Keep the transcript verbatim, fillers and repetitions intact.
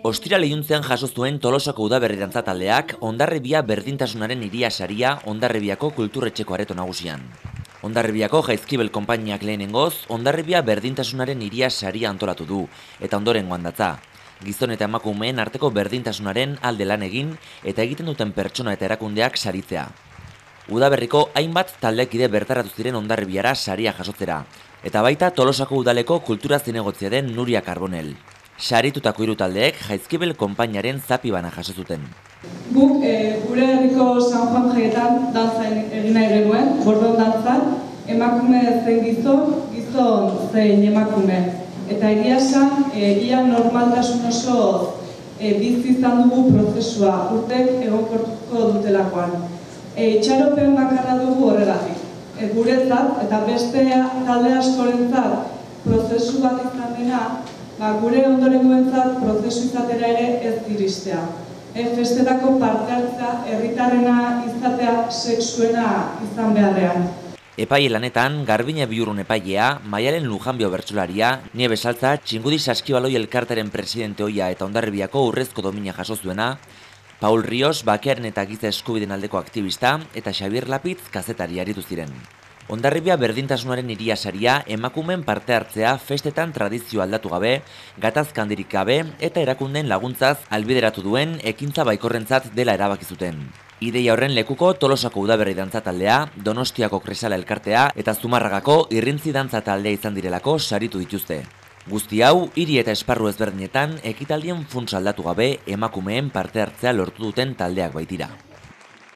Ostiral iluntzean jaso zuen Tolosako udaberri dantza taldeak Hondarribia berdintasunaren hiria saria Hondarribiako kulturretxeko areto nagusian. Hondarribiako Jaizkibel konpainiak lehenengoz Hondarribia berdintasunaren hiria saria antolatu du eta ondorengoan datza. Gizon eta emakumeen arteko berdintasunaren alde lan egin eta egiten duten pertsona eta erakundeak saritzea. Udaberriko hainbat taldekide bertaratu ziren Hondarribiara saria jasotzera, eta baita Tolosako udaleko kultura zinegotzia den Nuria Carbonell. Saritutako hiru taldeek Jaizkibel konpainiaren zapi bana jaso zuten. Guk e, gure herriko San Juan jaietan dantza egin nahi genuen, bordon dantzan, emakume zein gizon, gizon zein emakume. Eta egia esan, e, ia normaltasun oso e, bizi izan dugu prozesua, urtek egonkortuko dutelakoan. E, itxaropen bakarra dugu horregatik. E, guretzat eta beste talde askorentzat prozesu bat izan dena, ba, gure ondorengoentzat prozesu izatera ere ez iristea. E, festetako parte hartzea, herritarrena izatea sexuena izan beharrean. Epaile lanetan, Garbine Biurrun epailea, Maialen Lujanbio bertsolaria, Niebe Saltza, Txingudi Saskibaloi elkarteren presidente ohia eta Hondarribiako urrezko domina jaso zuena, Paul Rios, bakearen eta giza eskubideen aldeko aktivista, eta Xabier Lapitz kazetari aritu ziren. Hondarribia berdintasunaren hiria saria emakumeen parte hartzea festetan tradizio aldatu gabe, gatazka handirik gabe eta erakundeen laguntzaz albideratu duen ekintza baikorrentzat dela erabaki zuten. Ideia horren lekuko Tolosako udaberri dantza taldea, Donostiako Kresala elkartea eta Zumarragako irrintzi dantza taldea izan direlako saritu dituzte. Guzti hau, hiri eta esparru ezberdinetan ekitaldien funtsa aldatu gabe emakumeen parte hartzea lortu duten taldeak baitira.